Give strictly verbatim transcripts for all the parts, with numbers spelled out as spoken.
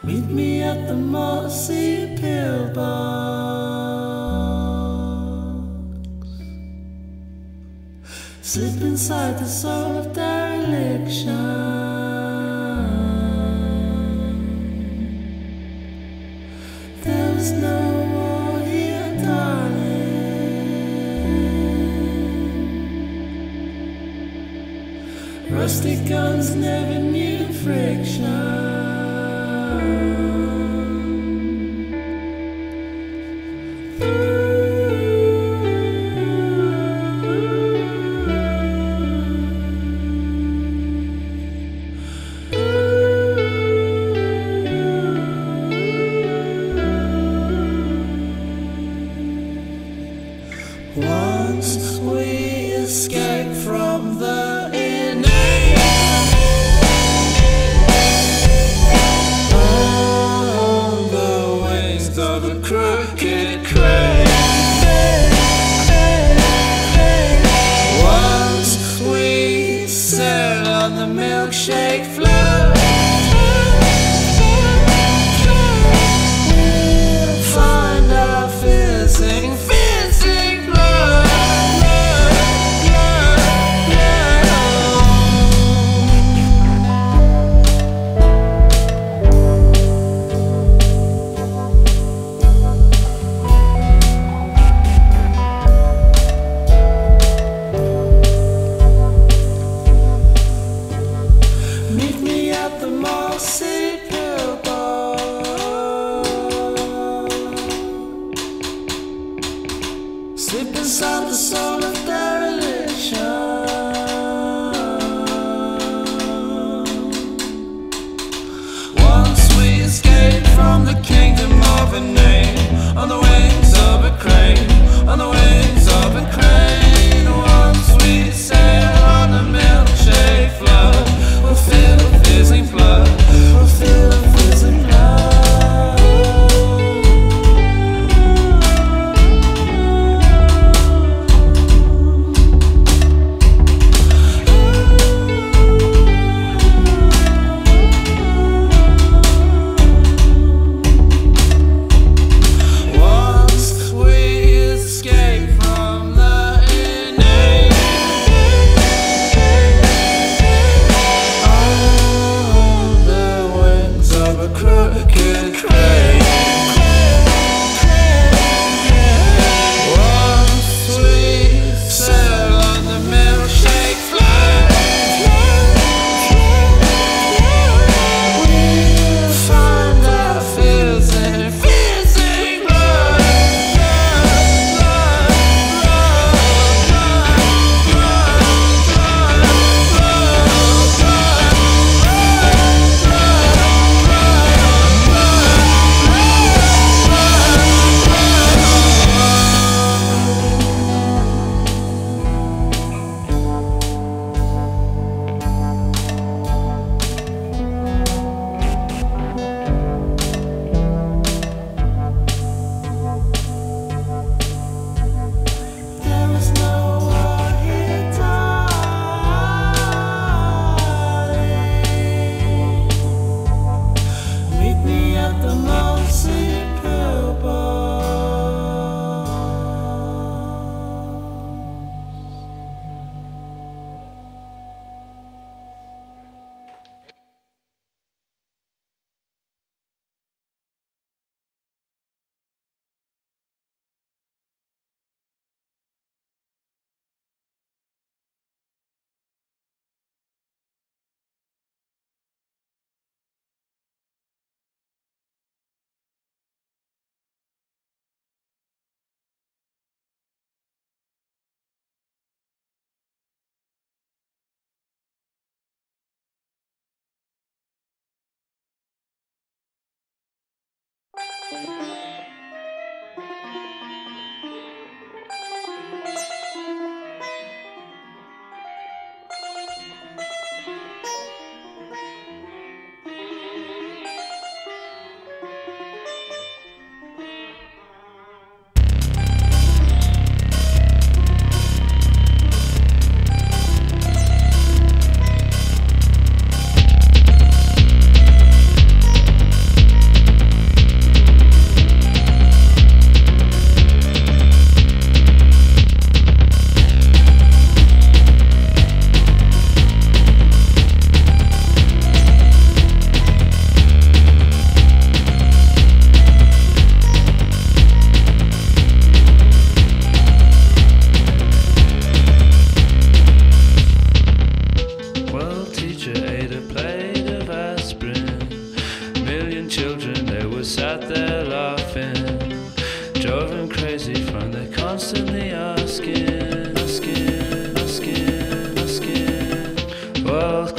Meet me at the mossy pillbox. Slip inside the soul of dereliction. There's no war here, darling. Rusty guns never knew friction. Once we escape from the inane, on the wings of a crooked crane. Once we sail on the milkshake float, we'll find our fizzing, fizzing blood. Meet me at the mossy pillbox. Slip inside the soul of dereliction. Once we escape from the kingdom of a name, on the wings of a crane, on the wings of a crane. Once we sail on the milkshake flood, we'll feel the fizzing blood, we'll feel the fizzing blood. Whoa.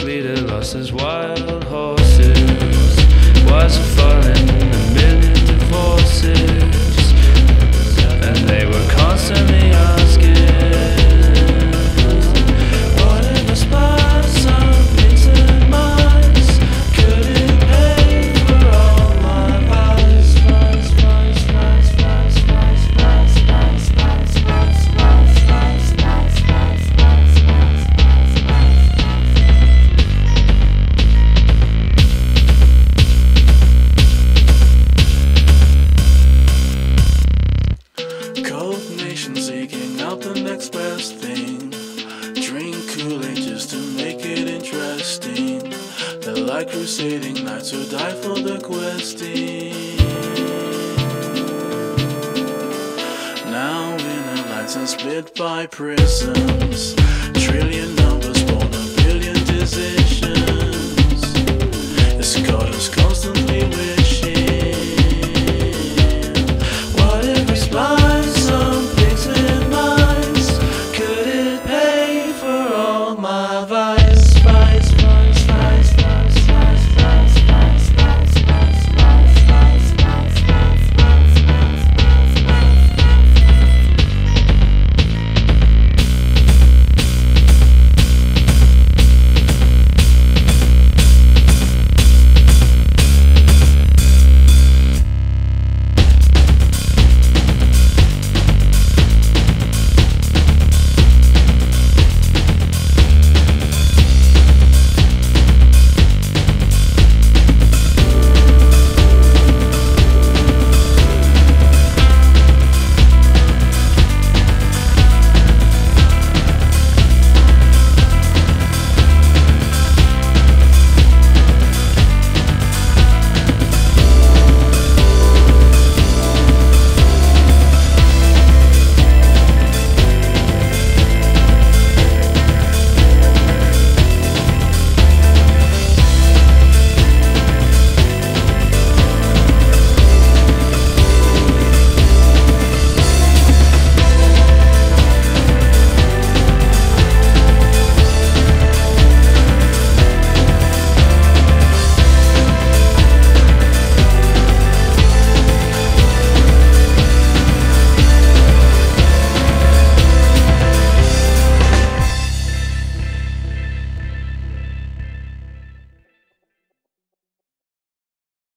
leader lost his wild horses. Wives were falling in a million divorces, and they were constantly asking, what if I spied some painted mice? Could it pay for all my vice? Vice, vice, vice, vice, vice, vice, vice, vice, vice, vice, vice, vice, vice, vice, Cold nation seeking out the next best thing. Drink Kool-Aid just to make it interesting. They're like crusading knights who die for the questing. Now inner lights are split by prisms. Trillion